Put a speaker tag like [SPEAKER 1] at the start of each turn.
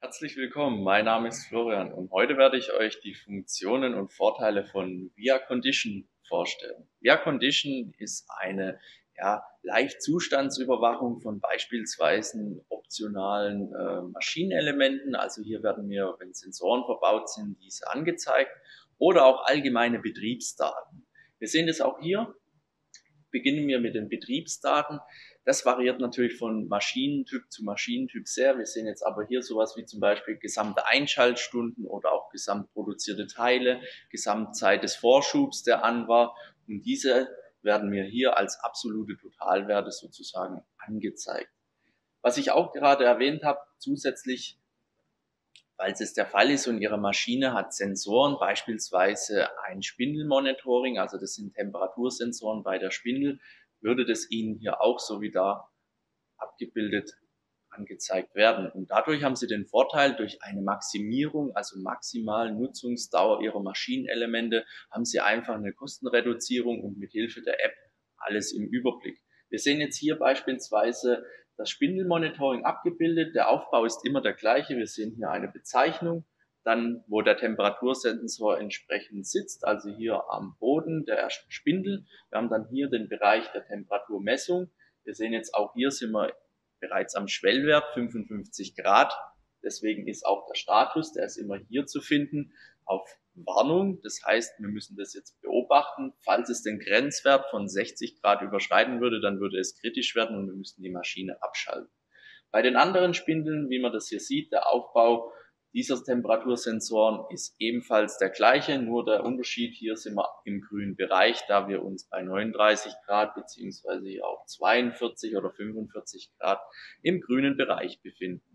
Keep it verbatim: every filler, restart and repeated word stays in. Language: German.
[SPEAKER 1] Herzlich willkommen, mein Name ist Florian und heute werde ich euch die Funktionen und Vorteile von Via Condition vorstellen. Via Condition ist eine ja, Live-Zustandsüberwachung von beispielsweise optionalen äh, Maschinenelementen. Also hier werden mir, wenn Sensoren verbaut sind, diese angezeigt oder auch allgemeine Betriebsdaten. Wir sehen das auch hier. Beginnen wir mit den Betriebsdaten. Das variiert natürlich von Maschinentyp zu Maschinentyp sehr. Wir sehen jetzt aber hier sowas wie zum Beispiel gesamte Einschaltstunden oder auch gesamtproduzierte Teile, Gesamtzeit des Vorschubs, der an war. Und diese werden mir hier als absolute Totalwerte sozusagen angezeigt. Was ich auch gerade erwähnt habe, zusätzlich, falls es der Fall ist und Ihre Maschine hat Sensoren, beispielsweise ein Spindelmonitoring, also das sind Temperatursensoren bei der Spindel, würde das Ihnen hier auch so wie da abgebildet angezeigt werden. Und dadurch haben Sie den Vorteil, durch eine Maximierung, also maximale Nutzungsdauer Ihrer Maschinenelemente, haben Sie einfach eine Kostenreduzierung und mit Hilfe der App alles im Überblick. Wir sehen jetzt hier beispielsweise das Spindelmonitoring abgebildet. Der Aufbau ist immer der gleiche. Wir sehen hier eine Bezeichnung, dann wo der Temperatursensor entsprechend sitzt, also hier am Boden der ersten Spindel. Wir haben dann hier den Bereich der Temperaturmessung. Wir sehen jetzt auch hier sind wir bereits am Schwellwert fünfundfünfzig Grad. Deswegen ist auch der Status, der ist immer hier zu finden, auf Warnung. Das heißt, wir müssen das jetzt beobachten. Falls es den Grenzwert von sechzig Grad überschreiten würde, dann würde es kritisch werden und wir müssten die Maschine abschalten. Bei den anderen Spindeln, wie man das hier sieht, der Aufbau dieser Temperatursensoren ist ebenfalls der gleiche, nur der Unterschied, hier sind wir im grünen Bereich, da wir uns bei neununddreißig Grad beziehungsweise auch zweiundvierzig oder fünfundvierzig Grad im grünen Bereich befinden.